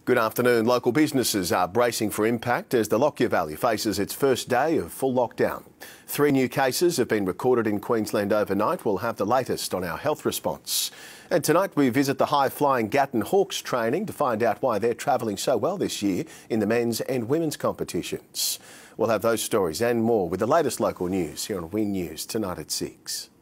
Good afternoon. Local businesses are bracing for impact as the Lockyer Valley faces its first day of full lockdown. 3 new cases have been recorded in Queensland overnight. We'll have the latest on our health response. And tonight we visit the high-flying Gatton Hawks training to find out why they're travelling so well this year in the men's and women's competitions. We'll have those stories and more with the latest local news here on WIN News tonight at 6.